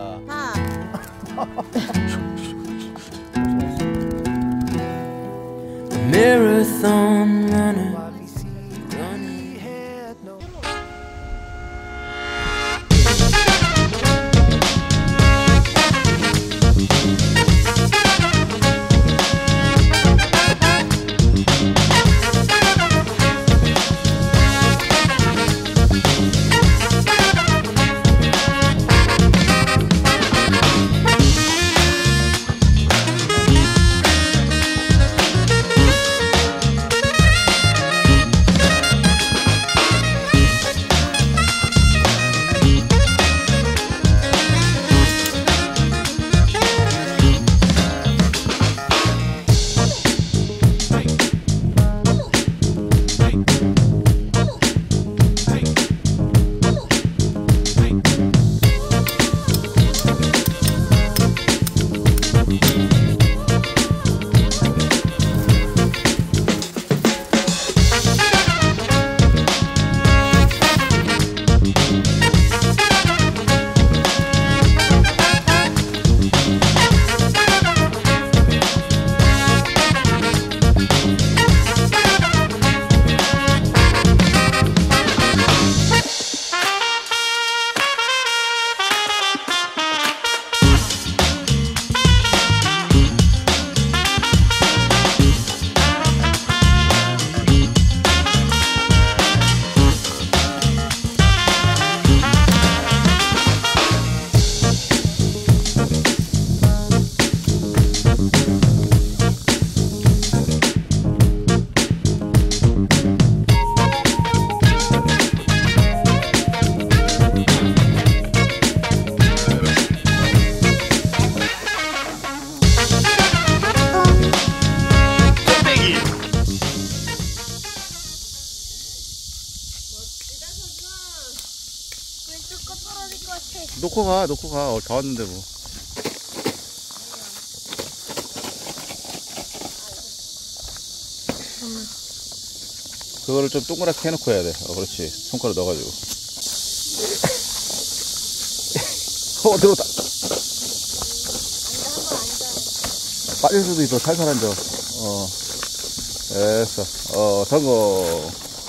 다. Marathon runner. 놓고 가. 다 왔는데 뭐. 그거를 좀 동그랗게 해놓고 해야 돼. 그렇지. 손가락 넣어가지고. 들어왔다. 빠질 수도 있어. 살살 앉아. 됐어. 성공.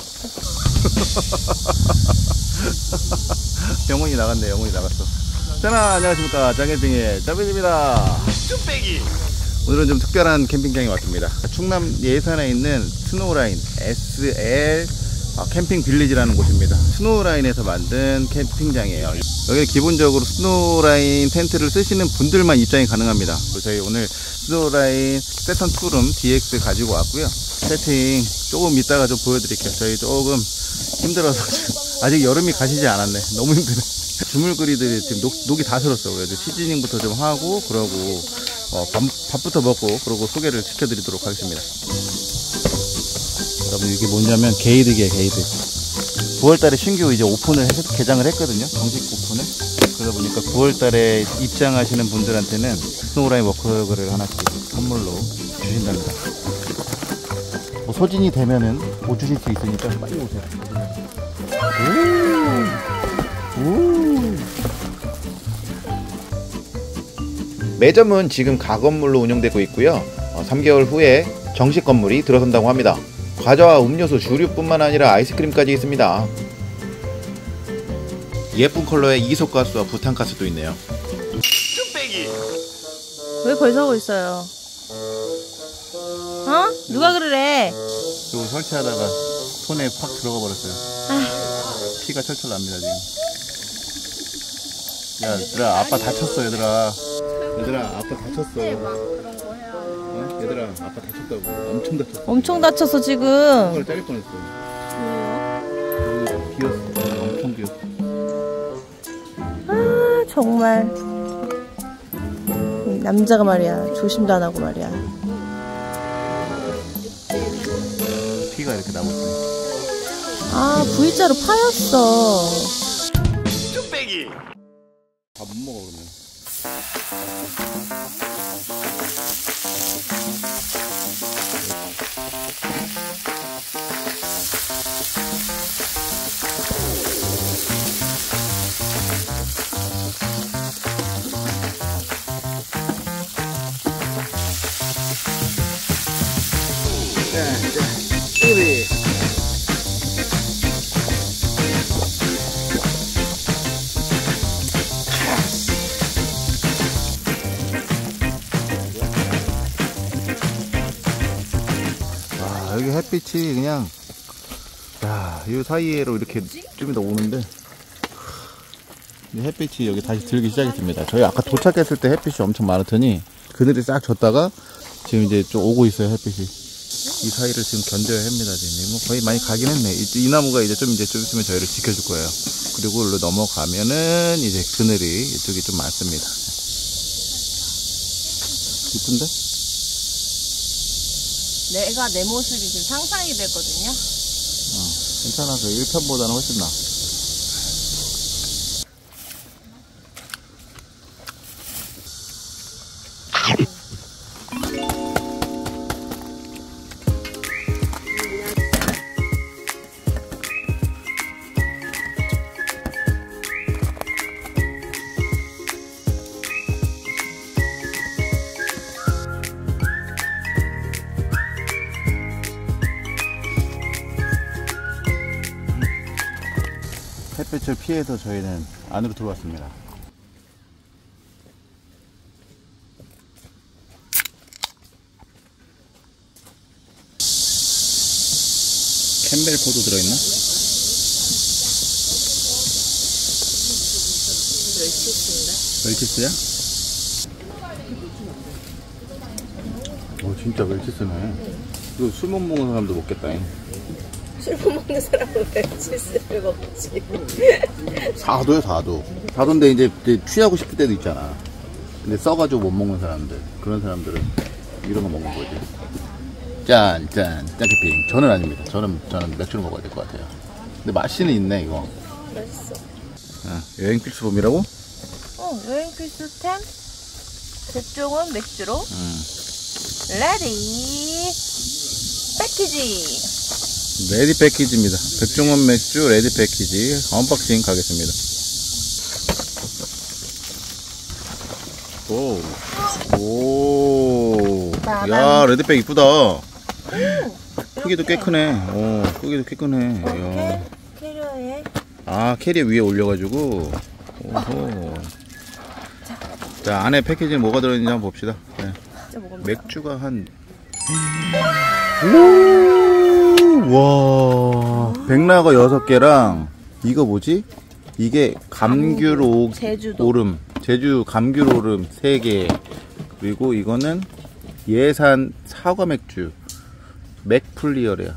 영혼이 나갔네. 영혼이 나갔어. 자, 안녕하십니까. 장캠핑의 짜빈입니다. 쭈빼기. 오늘은 좀 특별한 캠핑장에 왔습니다. 충남 예산에 있는 스노우라인 SL 캠핑 빌리지라는 곳입니다. 스노우라인에서 만든 캠핑장이에요. 여기는 기본적으로 스노우라인 텐트를 쓰시는 분들만 입장이 가능합니다. 저희 오늘 스노우라인 세턴 투룸 DX 가지고 왔고요. 세팅 조금 이따가 좀 보여드릴게요. 저희 조금 힘들어서 지금 아직 여름이 가시지 않았네. 너무 힘드네. 주물거리들이 지금 녹이 다 슬었어. 그래서 시즈닝부터 좀 하고 그러고 밥부터 먹고 그러고 소개를 시켜드리도록 하겠습니다. 여러분, 이게 뭐냐면 게이드기에 게이드. 9월달에 신규 이제 오픈을 개장을 했거든요. 정식 오픈을. 그러다 보니까 9월달에 입장하시는 분들한테는 스노우라인 워커를 하나씩 선물로 주신답니다. 뭐 소진이 되면은 못 주실 수 있으니까 빨리 오세요. 매점은 지금 가건물로 운영되고 있고요. 3개월 후에 정식 건물이 들어선다고 합니다. 과자와 음료수, 주류뿐만 아니라 아이스크림까지 있습니다. 예쁜 컬러의 이소가스와 부탄가스도 있네요. 쭈빼기! 왜 벌써 하고 있어요? 누가 그러래? 이거 설치하다가 손에 팍 들어가 버렸어요. 피가 철철 납니다 지금. 야, 얘들아, 아빠 다쳤어. 얘들아, 아빠 다쳤어. 그런 거 해야. 얘들아, 아빠 다쳤다고. 엄청 다쳤어. 엄청 다쳤어 지금. 손가락 잘릴 뻔했어. 왜요? 비었어. 엄청 비었어. 정말 남자가 말이야 조심도 안 하고 말이야. 피가 이렇게 나고 있어. V자로 파였어. 쭈빼기. 밥 못 먹어 그러면. 우리. 아, 여기 햇빛이 그냥, 야, 이 사이에로 이렇게 좀 더 오는데, 햇빛이 여기 다시 들기 시작했습니다. 저희 아까 도착했을 때 햇빛이 엄청 많았더니, 그늘이 싹 졌다가, 지금 이제 좀 오고 있어요, 햇빛이. 이 사이를 지금 견뎌야 합니다, 지금. 뭐 거의 많이 가긴 했네. 이 나무가 이제 좀 있으면 저희를 지켜줄 거예요. 그리고 일로 넘어가면은 이제 그늘이 이쪽이 좀 많습니다. 이쁜데? 내가 내 모습이 지금 상상이 됐거든요. 괜찮아. 그 1편보다는 훨씬 나아. 햇빛을 피해서 저희는 안으로 들어왔습니다. 캠벨포도 들어있나? 멸치스야? 오, 진짜 멸치스네. 이거 술 못 먹는 사람도 먹겠다잉. 술 못 먹는 사람은 멸치스를 먹지. 4도요, 4도. 4도인데 이제 취하고 싶을 때도 있잖아. 근데 써가지고 못 먹는 사람들, 그런 사람들은 이런 거 먹는 거지. 짠, 캠핑. 저는 아닙니다. 저는 맥주를 먹어야 될 것 같아요. 근데 맛있는 있네, 이거. 맛있어. 아, 여행 필수품이라고? 여행 필수템. 백종원 맥주로. 레디 패키지. 레디 패키지입니다. 백종원 맥주 레디 패키지 언박싱 가겠습니다. 오, 야, 레드백 이쁘다. 크기도 꽤 크네. 크기도 꽤 크네. 야. 캐리어에. 아, 캐리어 위에 올려가지고. 오호. 자, 안에 패키지에 뭐가 들어있는지 한번 봅시다. 네. 맥주가 한. 와, 백락어 6개랑 이거 뭐지? 이게 감귤 오름, 제주 감귤 오름 3개. 그리고 이거는 예산 사과 맥주 맥플리어래요.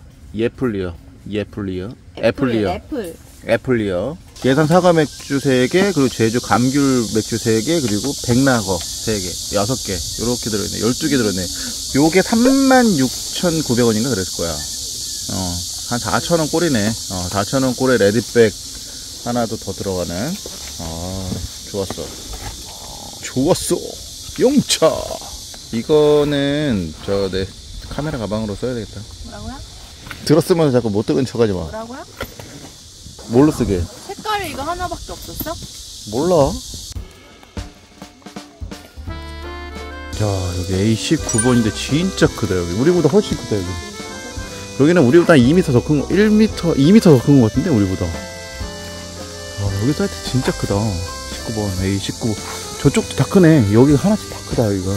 애플리어. 예산 사과 맥주 3개, 그리고 제주 감귤 맥주 3개, 그리고 백락어 3개, 6개, 요렇게 들어있네. 12개 들어있네. 요게 36,900원인가 그랬을 거야. 한 4,000원 꼴이네. 4,000원 꼴에 레드백 하나도 더 들어가는. 좋았어. 용차. 이거는 내 카메라 가방으로 써야 되겠다. 뭐라고요? 들었으면 자꾸 못 들은 척하지 마. 뭐라고요? 뭘로 쓰게? 색깔이 이거 하나밖에 없었어? 몰라. 야, 여기 A19번인데 진짜 크다. 여기 우리보다 훨씬 크다. 여기는 우리보다 2m 더 큰 거, 2m 더 큰 거 같은데 우리보다. 여기 사이트 진짜 크다. 19번 A19. 저쪽도 다 크네. 여기 하나씩 다 크다. 여기가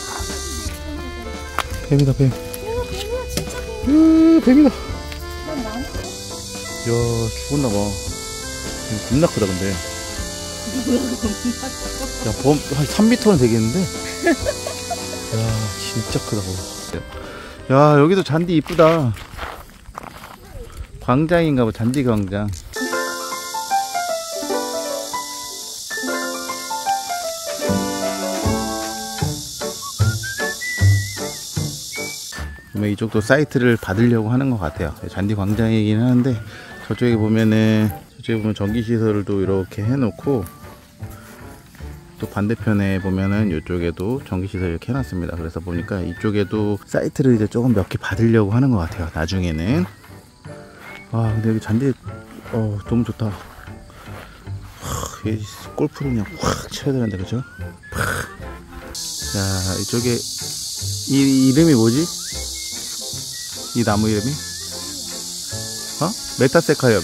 뱀이다, 뱀. 뱀이야, 진짜 뱀. 뱀이다. 난 많아. 야, 죽었나봐. 겁나 크다, 근데. 야, 한 3m는 되겠는데? 야, 진짜 크다, 그거. 야, 여기도 잔디 이쁘다. 광장인가봐, 잔디 광장. 이쪽도 사이트를 받으려고 하는 것 같아요. 잔디 광장이긴 하는데 저쪽에 보면 전기시설도 이렇게 해놓고, 또 반대편에 보면은 이쪽에도 전기시설 이렇게 해놨습니다. 그래서 보니까 이쪽에도 사이트를 이제 조금 몇 개 받으려고 하는 것 같아요, 나중에는. 근데 여기 잔디 너무 좋다. 골프를 그냥 확 쳐야 되는데, 그죠? 자, 이쪽에 이름이 뭐지? 이 나무 이름이? 메타세카이어.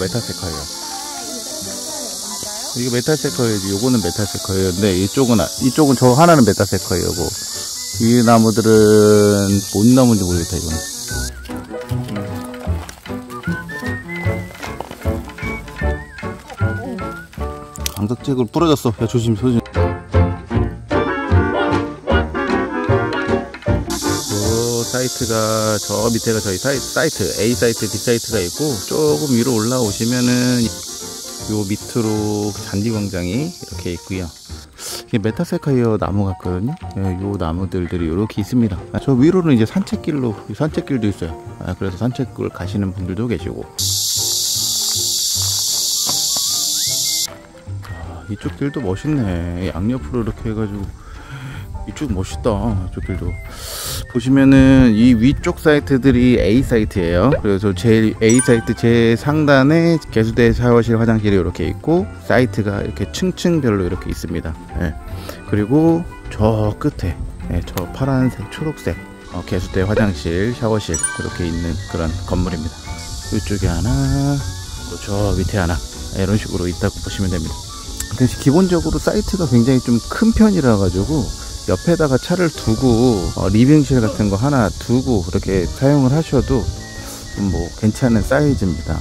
이거 메타세카이어지. 요거는 메타세카이어인데 이쪽은 저 하나는 메타세카이어고 이 나무들은 뭔 나무인지 모르겠다 이거는. 강덕책으로 부러졌어. 야 조심. 사이트가 저 밑에가 저희 사이트 A 사이트, B 사이트가 있고 조금 위로 올라오시면은 요 밑으로 잔디 광장이 이렇게 있고요. 이게 메타세카이어 나무 같거든요. 요 나무들이 이렇게 있습니다. 저 위로는 이제 산책길도 있어요. 그래서 산책을 가시는 분들도 계시고. 이쪽 길도 멋있네. 양옆으로 이렇게 해가지고 이쪽 멋있다. 이쪽 길도 보시면은 이 위쪽 사이트들이 A 사이트예요. 그래서 제 A 사이트 제 상단에 개수대 샤워실 화장실이 이렇게 있고 사이트가 이렇게 층층별로 이렇게 있습니다. 그리고 저 끝에 저 파란색 초록색 개수대 화장실 샤워실 이렇게 있는 그런 건물입니다. 이쪽에 하나 또 저 밑에 하나 이런 식으로 있다고 보시면 됩니다. 기본적으로 사이트가 굉장히 좀 큰 편이라 가지고 옆에다가 차를 두고 리빙실 같은 거 하나 두고 그렇게 사용을 하셔도 뭐 괜찮은 사이즈입니다.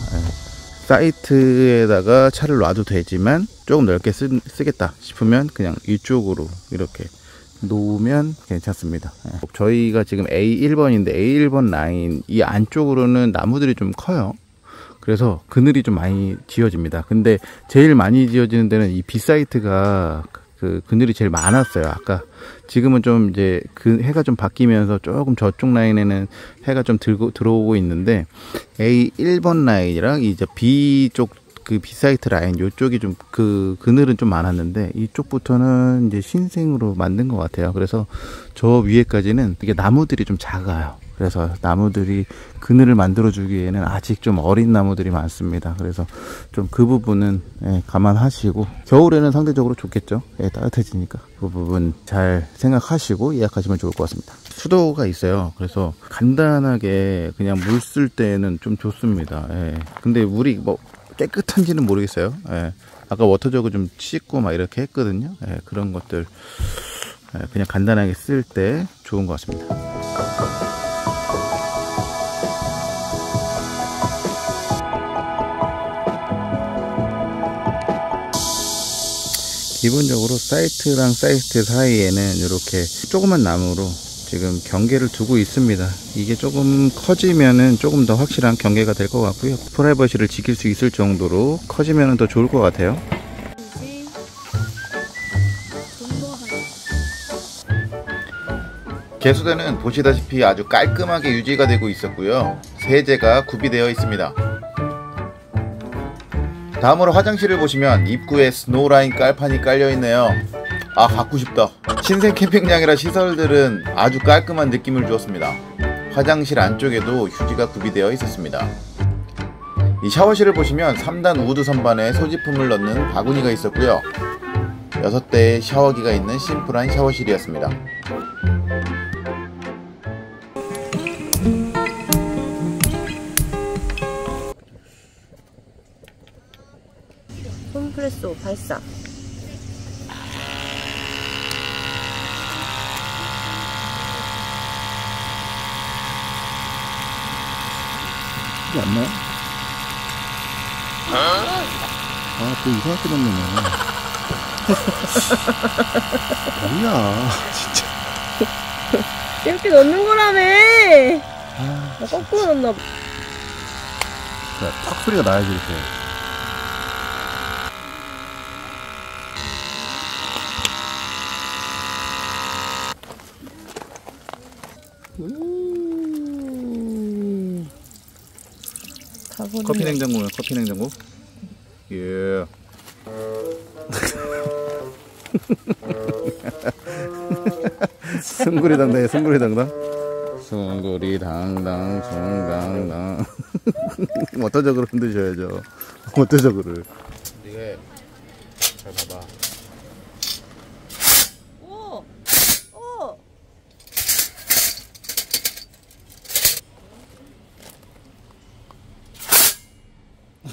사이트에다가 차를 놔도 되지만 조금 넓게 쓰겠다 싶으면 그냥 이쪽으로 이렇게 놓으면 괜찮습니다. 저희가 지금 A1번인데 A1번 라인 이 안쪽으로는 나무들이 좀 커요. 그래서 그늘이 좀 많이 지어집니다. 근데 제일 많이 지어지는 데는 이 B사이트가 그 그늘이 제일 많았어요. 아까 지금은 좀 이제 그 해가 좀 바뀌면서 조금 저쪽 라인에는 해가 좀 들어오고 있는데 A1번 라인이랑 이제 B쪽 그 B사이트 라인 요쪽이 좀 그 그늘은 좀 많았는데 이쪽부터는 이제 신생으로 만든 것 같아요. 그래서 저 위에까지는 이게 나무들이 좀 작아요. 그래서 나무들이 그늘을 만들어 주기에는 아직 좀 어린 나무들이 많습니다. 그래서 좀 그 부분은 감안하시고 겨울에는 상대적으로 좋겠죠. 따뜻해지니까 그 부분 잘 생각하시고 예약하시면 좋을 것 같습니다. 수도가 있어요. 그래서 간단하게 그냥 물 쓸 때는 좀 좋습니다. 근데 물이 뭐 깨끗한지는 모르겠어요. 아까 워터저그 좀 씻고 막 이렇게 했거든요. 그런 것들 그냥 간단하게 쓸 때 좋은 것 같습니다. 기본적으로 사이트랑 사이트 사이에는 이렇게 조그만 나무로 지금 경계를 두고 있습니다. 이게 조금 커지면은 조금 더 확실한 경계가 될 것 같고요. 프라이버시를 지킬 수 있을 정도로 커지면은 더 좋을 것 같아요. 개수대는 보시다시피 아주 깔끔하게 유지가 되고 있었고요. 세제가 구비되어 있습니다. 다음으로 화장실을 보시면 입구에 스노우라인 깔판이 깔려있네요. 아, 갖고 싶다. 신생 캠핑장이라 시설들은 아주 깔끔한 느낌을 주었습니다. 화장실 안쪽에도 휴지가 구비되어 있었습니다. 이 샤워실을 보시면 3단 우드 선반에 소지품을 넣는 바구니가 있었고요. 6대의 샤워기가 있는 심플한 샤워실이었습니다. 홈프레소 발사. 이게 안 나와? 또 이상하게 넣네. 뭐야, 진짜. 이렇게 넣는 거라며. 나 거꾸로 넣나 봐. 탁 소리가 나야지 이렇게. 커피 냉장고네. 커피 냉장고. 예. 숭구리 당당해. 숭구리 당당. 숭구리 당당 숭당당. 워터저그로 흔드셔야죠. 워터저그를. 이게 잘 봐봐. 오! 오!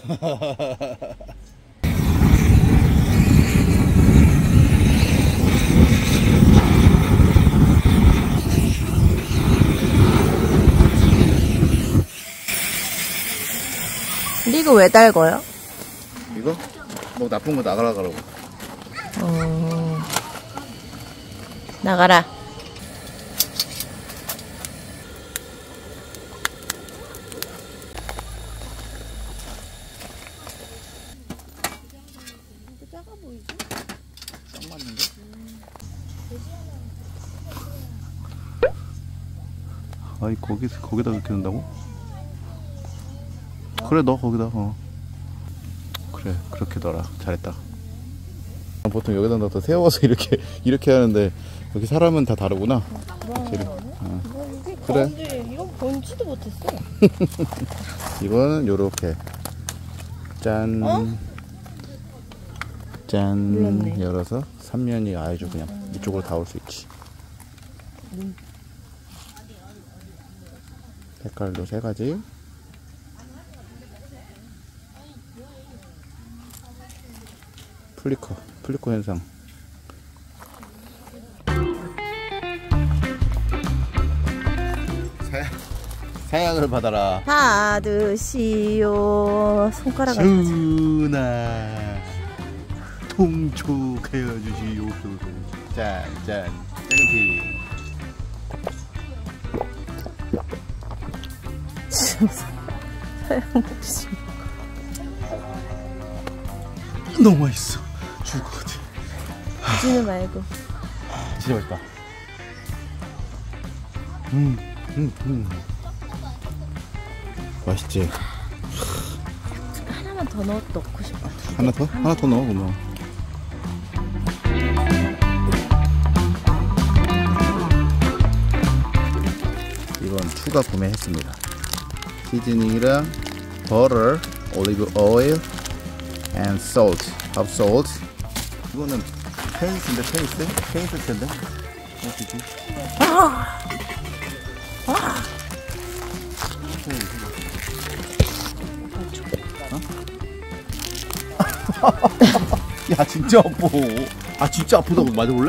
근데 이거 왜 달궈요? 이거? 뭐 나쁜 거 나가라고. 나가라. 작아 보이지? 딱 맞는데? 아이 거기다 그렇게 넣는다고? 그래 넣어 거기다. 그래 그렇게 넣어라. 잘했다. 보통 여기다 넣어서 세워서 이렇게 하는데 여기 사람은 다 다르구나. 그래. 이거 본지도 못했어. 이거는 요렇게 짠. 짠. 몰랐네. 열어서 3면이 아주 그냥 이쪽으로 다 올 수 있지. 색깔도 3가지. 플리커 현상. 사양을 받아라. 받으시오. 손가락 안 전하 통촉하여 주시옵소서. 짠 짱피. 너무 맛있어. 죽을 것 같아. 주지는 말고. 진짜 맛있다. 맛있지? 하나만 더 넣고 싶어. 하나 더? 하나 더 넣어 그러면. 이건 추가 구매했습니다. 시즈닝이랑 버터, 올리브 오일, and salt, of salt. 이거는 페이스인데 페이스 텐데. 어디지? 야 진짜 아파. 아 진짜 아프다고 맞아볼래?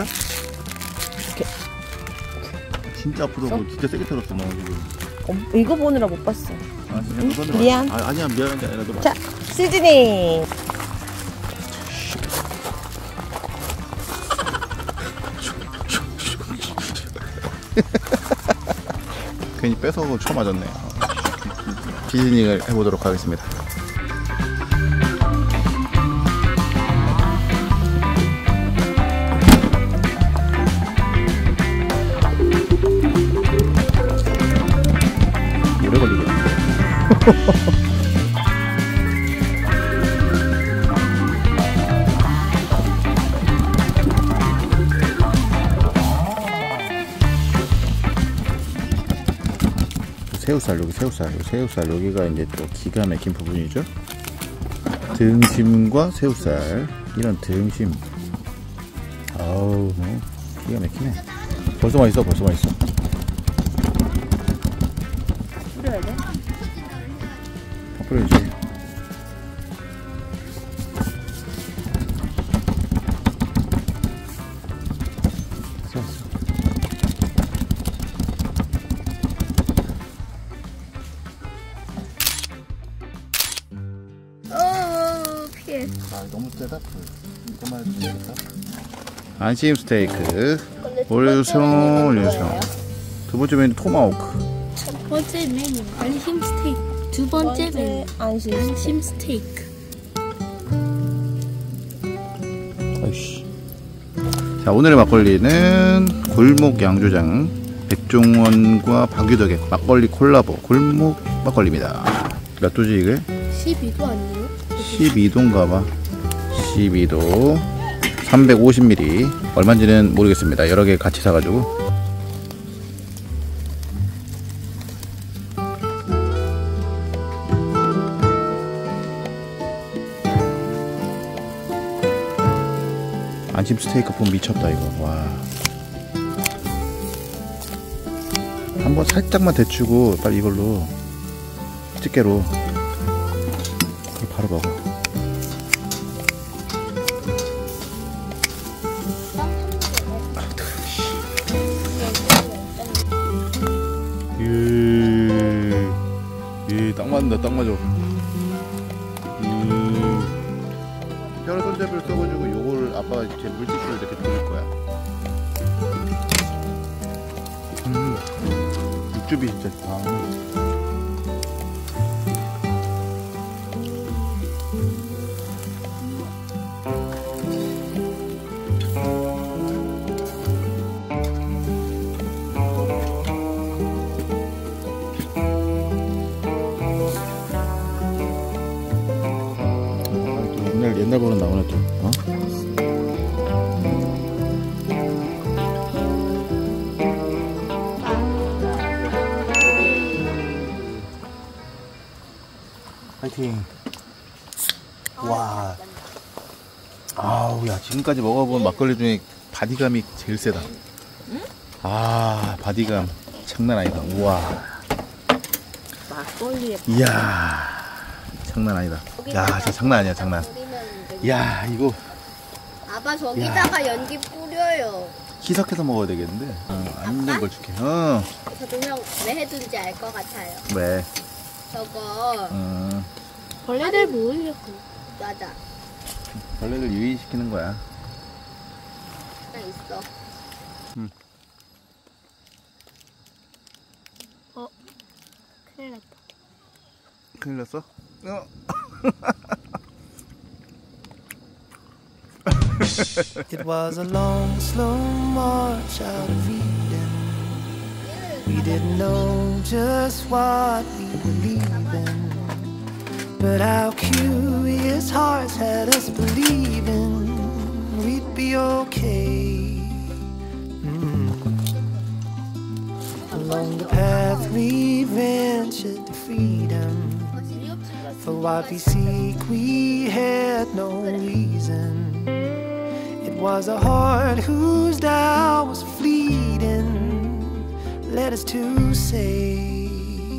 진짜 아프다고. 진짜 세게 때렸어 나 지금. 이거 보느라 못 봤어. 아 진짜 그거는 미안. 아니야 미안한 게 아니라 너 자, 시즈닝. 괜히 뺏어서 쳐 맞았네. 시즈닝을 해보도록 하겠습니다. 오래 걸리겠네. 새우살, 여기 새우살 여기가 이제 또 기가 막힌 부분이죠. 등심과 새우살, 이런 등심. 아우 뭐 기가 막히네. 벌써 맛있어. 뿌려야 돼? 다 뿌려야지. 피해. 아 너무 세다. 이거만 해도 되겠다. 안심 스테이크 올려주세요. 두 번째 메뉴 토마호크. 첫 번째 메뉴 안심 스테이크. 두 번째 메뉴 안심 스테이크. 아이씨. 자 오늘의 막걸리는 골목 양조장 백종원과 박유덕의 막걸리 콜라보 골목 막걸리입니다. 몇 도지 이게? 12도 아니에요? 12도인가봐. 12도 350ml. 얼마인지는 모르겠습니다. 여러 개 같이 사가지고. 안심 스테이크 폼 미쳤다 이거. 와. 한번 살짝만 데치고 빨리 이걸로 집게로 바로 먹어. 딱 맞는다, 딱 맞아. 뼈를 손잡이를 써가지고 요걸 아빠가 이렇게 물티슈로 이렇게 돌릴 거야. 육즙이 진짜 좋다. 옛날 버릇 나오네 또. 어? 파이팅. 와. 아우, 야, 지금까지 먹어본 막걸리 중에 바디감이 제일 세다. 아, 바디감 장난 아니다. 우와. 막걸리에 이야, 장난 아니다. 야, 진짜 장난 아니야, 장난. 야, 이거 아빠 저기다가 연기 뿌려요. 희석해서 먹어야 되겠는데. 안 있는 걸 줄게. 어. 저 조명 왜 해둔지 알 것 같아요. 왜? 저거 벌레들 모으려고. 맞아. 벌레를 유인시키는 거야. 그냥 있어. 큰일 났다. 큰일 났어? It was a long, slow march out of Eden. We didn't know just what we believed in, but our curious hearts had us believing we'd be okay. Along the path we ventured to freedom. For what we seek we had no reason. It was a heart whose doubt was fleeting, led us to say,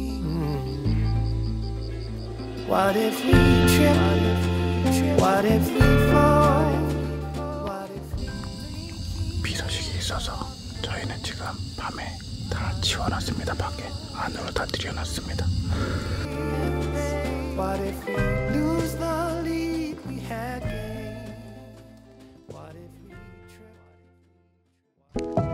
what if we trip? What if we fall? What if we... 비 소식이 있어서 저희는 지금 밤에 다 치워놨습니다. 밖에 안으로 다 들여놨습니다. What if we lose the lead we had gained? What if we trip?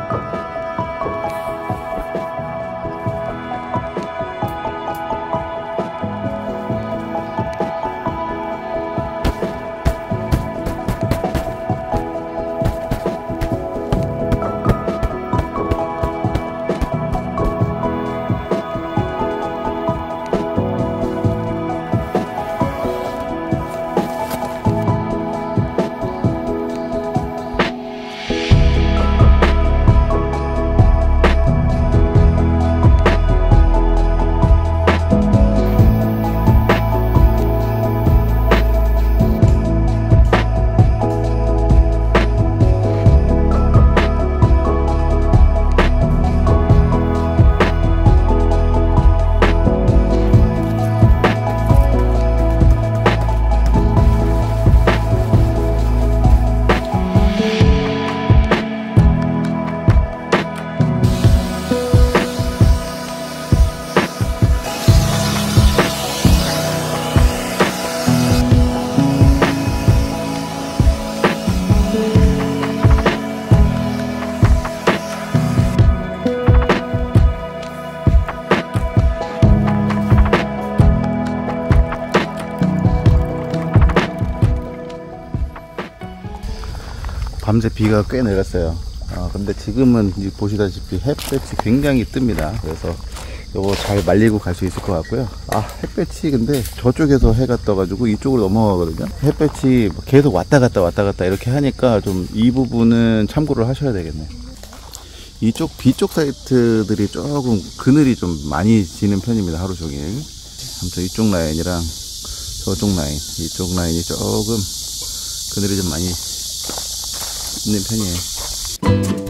밤새 비가 꽤 내렸어요. 근데 지금은 보시다시피 햇볕이 굉장히 뜹니다. 그래서 요거 잘 말리고 갈 수 있을 것 같고요. 햇볕이 근데 저쪽에서 해가 떠가지고 이쪽으로 넘어가거든요. 햇볕이 계속 왔다 갔다 이렇게 하니까 좀 이 부분은 참고를 하셔야 되겠네요. 이쪽 B쪽 사이트들이 조금 그늘이 좀 많이 지는 편입니다. 하루 종일. 아무튼 이쪽 라인이랑 저쪽 라인, 이쪽 라인이 조금 그늘이 좀 많이 있는 편이에요.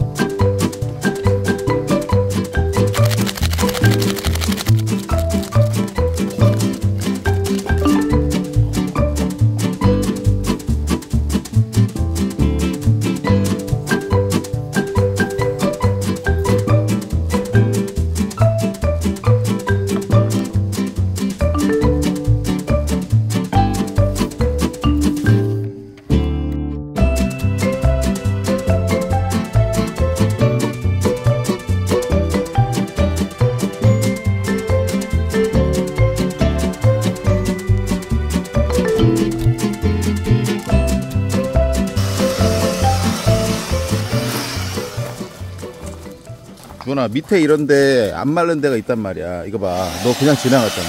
주원아, 밑에 이런데 안 마른 데가 있단 말이야. 이거 봐, 너 그냥 지나갔잖아.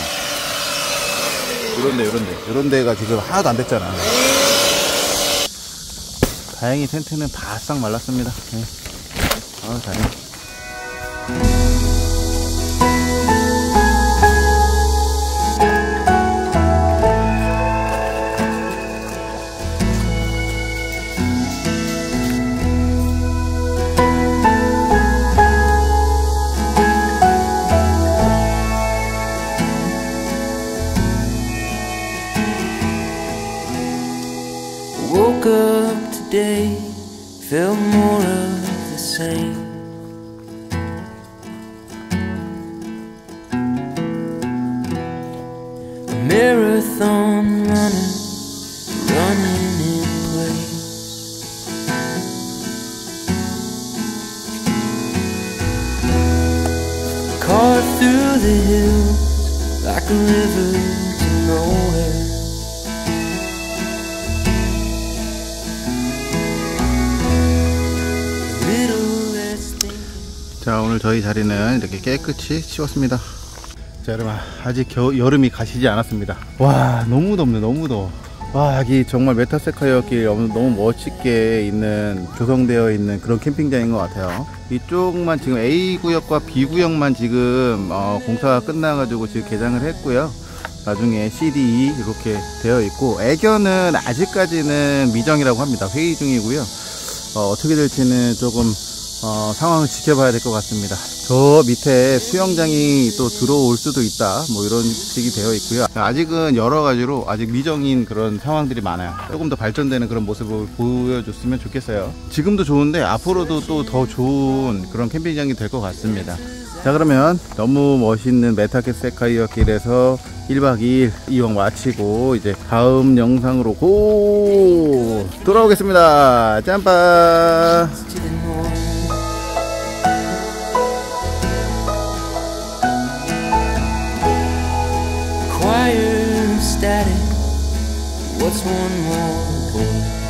이런 데가 지금 하나도 안 됐잖아. 다행히 텐트는 바싹 말랐습니다. 네. 다행히. Woke up today, felt more of the same. A marathon runner, running in place. Caught through the hills like a river to nowhere. 자, 오늘 저희 자리는 이렇게 깨끗이 치웠습니다. 자, 여러분, 아직 여름이 가시지 않았습니다. 와, 너무 덥네, 너무 더워. 와, 여기 정말 메타세카이어 길 너무 멋있게 있는, 조성되어 있는 그런 캠핑장인 것 같아요. 이쪽만 지금 A구역과 B구역만 지금 공사가 끝나가지고 지금 개장을 했고요. 나중에 CD 이렇게 되어 있고, 애견은 아직까지는 미정이라고 합니다. 회의 중이고요. 어떻게 될지는 조금 상황을 지켜봐야 될 것 같습니다. 저 밑에 수영장이 또 들어올 수도 있다, 뭐 이런 식이 되어 있고요. 아직은 여러 가지로 아직 미정인 그런 상황들이 많아요. 조금 더 발전되는 그런 모습을 보여줬으면 좋겠어요. 지금도 좋은데 앞으로도 또 더 좋은 그런 캠핑장이 될 것 같습니다. 자, 그러면 너무 멋있는 메타세카이어 길에서 1박 2일 이용 마치고 이제 다음 영상으로 돌아오겠습니다. 짬빠. Choir static, what's one more chord?